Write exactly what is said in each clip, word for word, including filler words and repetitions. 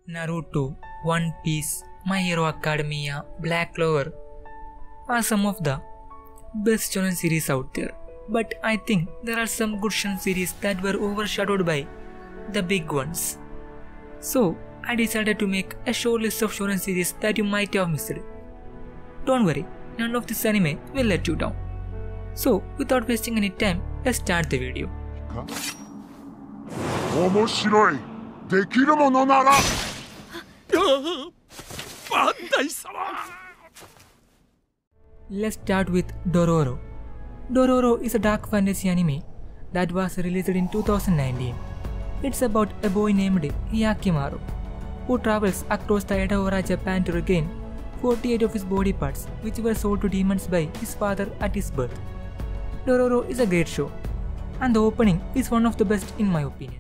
Naruto, One Piece, My Hero Academia, Black Clover are some of the best shonen series out there. But I think there are some good shonen series that were overshadowed by the big ones. So I decided to make a short list of shonen series that you might have missed. Don't worry, none of this anime will let you down. So without wasting any time, let's start the video. Huh? 面白い。できるものなら。バンダイ様。 Let's start with Dororo. Dororo is a dark fantasy anime that was released in two thousand nineteen. It's about a boy named Hyakimaru who travels across the Edaora, Japan to regain forty-eight of his body parts which were sold to demons by his father at his birth. Dororo is a great show, and the opening is one of the best in my opinion.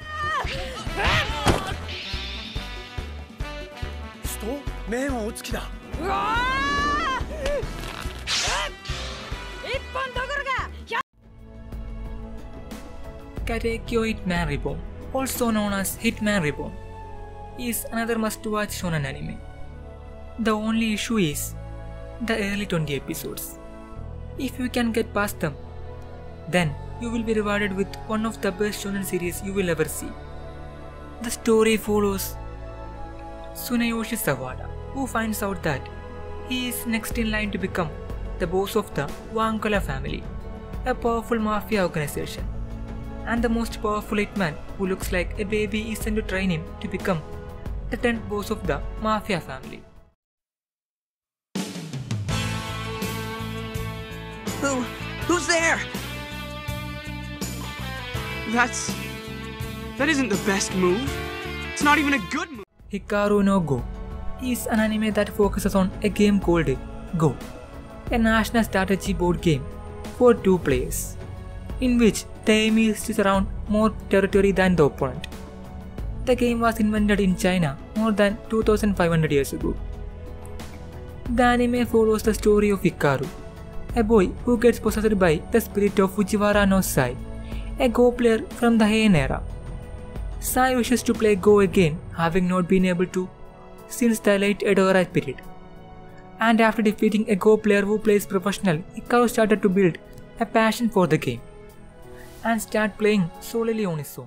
Katekyo Hitman Reborn, also known as Hitman Reborn, is another must-watch shonen anime. The only issue is the early twenty episodes. If you can get past them, then you will be rewarded with one of the best shonen series you will ever see. The story follows Tsuneyoshi Sawada, who finds out that he is next in line to become the boss of the Wankala family, a powerful mafia organization. And the most powerful hitman who looks like a baby is sent to train him to become the tenth boss of the mafia family. Who? Who's there? That's... That isn't the best move. It's not even a good move. Hikaru no Go is an anime that focuses on a game called Go, a national strategy board game for two players, in which the aim is to surround more territory than the opponent. The game was invented in China more than two thousand five hundred years ago. The anime follows the story of Hikaru, a boy who gets possessed by the spirit of Fujiwara no Sai, a Go player from the Heian era. Sai wishes to play Go again, having not been able to since the late Edo-era period. And after defeating a Go player who plays professional, Hikaru started to build a passion for the game and start playing solely on his own.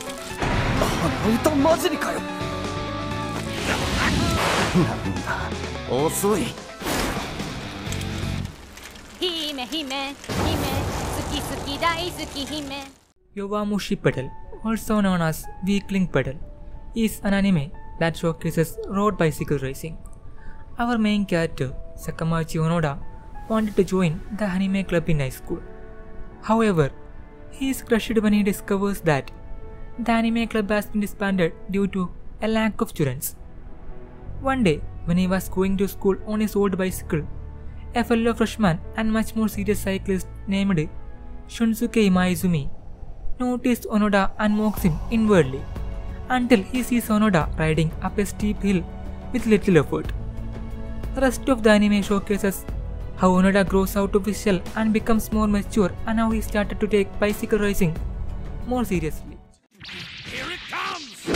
Yowamushi Pedal, also known as Weakling Pedal, is an anime that showcases road bicycle racing. Our main character, Sakamachi Onoda, wanted to join the anime club in high school. However, he is crushed when he discovers that the anime club has been disbanded due to a lack of students. One day, when he was going to school on his old bicycle, a fellow freshman and much more serious cyclist named Shunsuke Imaizumi noticed Onoda and mocks him inwardly until he sees Onoda riding up a steep hill with little effort. The rest of the anime showcases how Onoda grows out of his shell and becomes more mature, and how he started to take bicycle racing more seriously. Here it comes!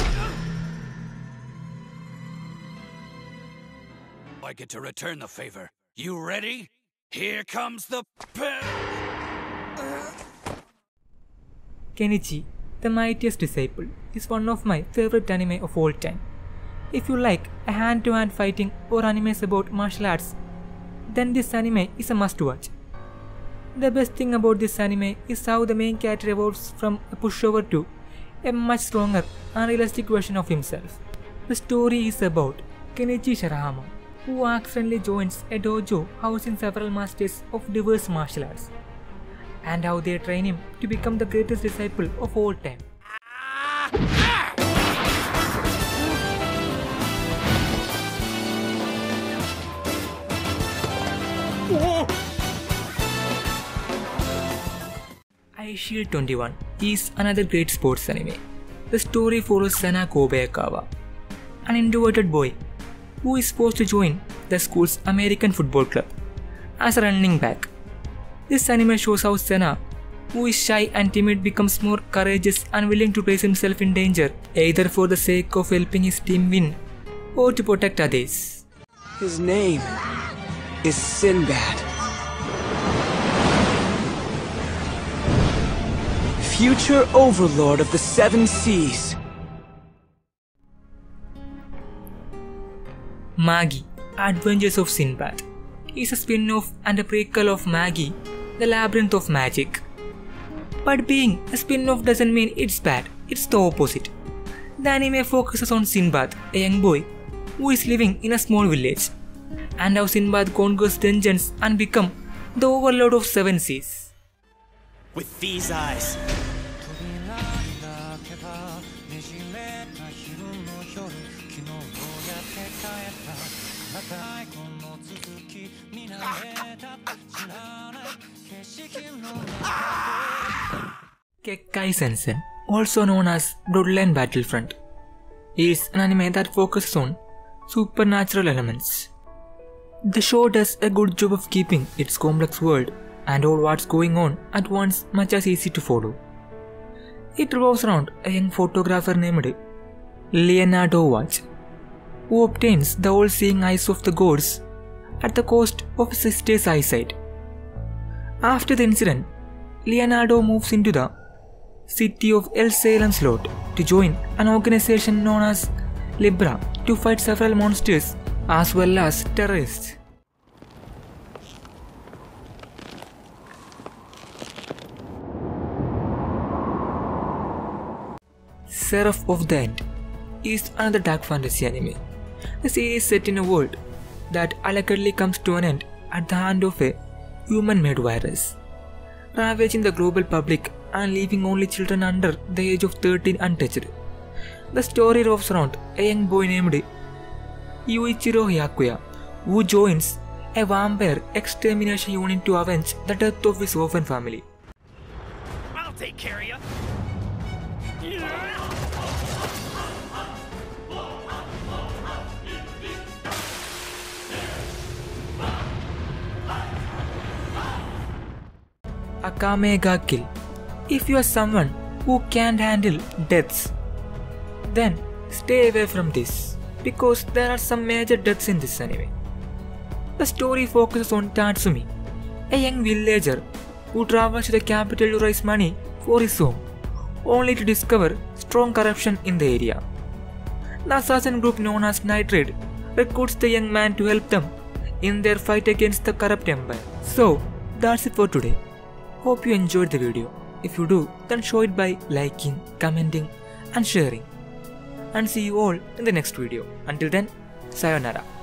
I get to return the favor. You ready? Here comes the... Kenichi, the Mightiest Disciple, is one of my favorite anime of all time. If you like a hand-to-hand fighting or animes about martial arts, then this anime is a must-watch. The best thing about this anime is how the main character evolves from a pushover to a much stronger and realistic version of himself. The story is about Kenichi Shirahama, who accidentally joins a dojo housing several masters of diverse martial arts, and how they train him to become the greatest disciple of all time. Eyeshield twenty-one is another great sports anime. The story follows Sana Kobayakawa, an introverted boy who is forced to join the school's American football club as a running back. This anime shows how Sana who is shy and timid becomes more courageous and willing to place himself in danger, either for the sake of helping his team win or to protect others. His name is Sinbad. Future Overlord of the Seven Seas. Maggie, Adventures of Sinbad is a spin-off and a prequel of Maggie, The Labyrinth of Magic. But being a spin-off doesn't mean it's bad, it's the opposite. The anime focuses on Sinbad, a young boy who is living in a small village, and how Sinbad conquers dungeons and becomes the overlord of seven seas. With these eyes, Kekkai Sensen, also known as Bloodline Battlefront, is an anime that focuses on supernatural elements. The show does a good job of keeping its complex world and all what's going on at once much as easy to follow. It revolves around a young photographer named Leonardo Watch, who obtains the all-seeing eyes of the gods at the cost of his sister's eyesight. After the incident, Leonardo moves into the city of El Salem Slot to join an organization known as Libra to fight several monsters as well as terrorists. Seraph of the End is another dark fantasy anime. The series is set in a world that allegedly comes to an end at the hand of a human-made virus, ravaging the global public and leaving only children under the age of thirteen untouched. The story revolves around a young boy named Yuichiro Hyakuya, who joins a vampire extermination unit to avenge the death of his orphan family. I'll take care of you. Akame ga Kill. If you are someone who can't handle deaths, then stay away from this, because there are some major deaths in this anime. The story focuses on Tatsumi, a young villager who travels to the capital to raise money for his home, only to discover strong corruption in the area. The assassin group known as Night Raid recruits the young man to help them in their fight against the corrupt empire. So, that's it for today. Hope you enjoyed the video. If you do, then show it by liking, commenting and sharing. And see you all in the next video. Until then, sayonara.